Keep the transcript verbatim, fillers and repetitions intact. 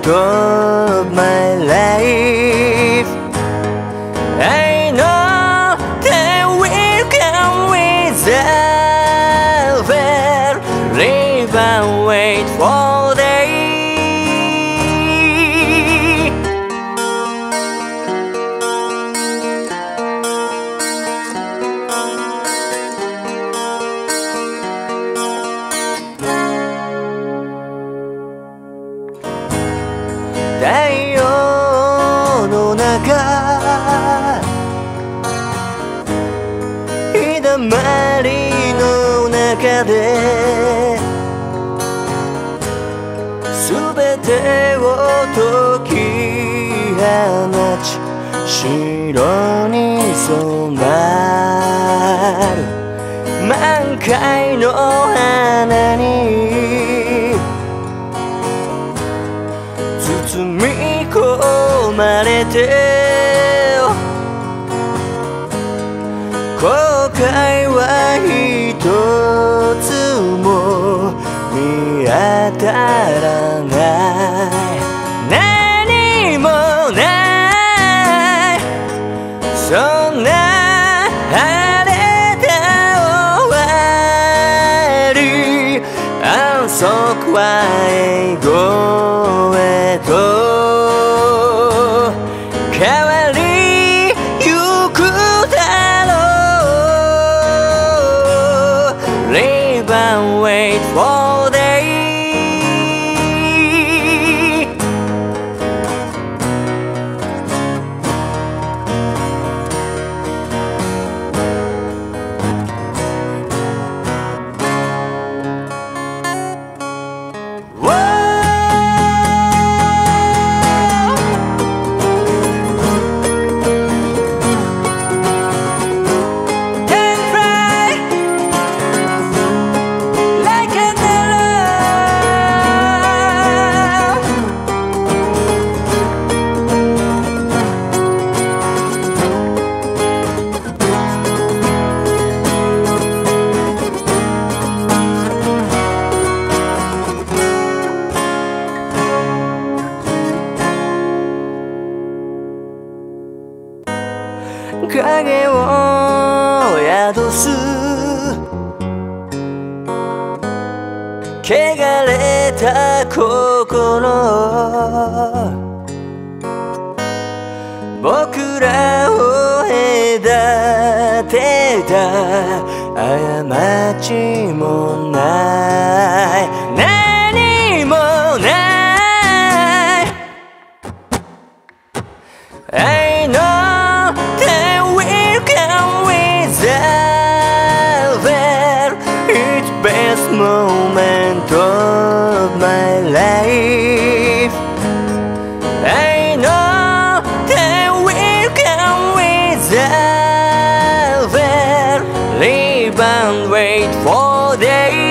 of my life. I know that will come without fail. Live and wait for day.太陽の中日だまりの中で全てを解き放ち白に染まる満開の花に包み込まれて後悔は一つも見当たらない何もないそんな晴れた終わり安息は英語へと変わりゆくだろう Live and wait for day 影を宿す汚れた心僕らを隔てた過ちもない何もない I know that will come without fail. It's best moment of my life. I know that will come without fail. Live and wait for day.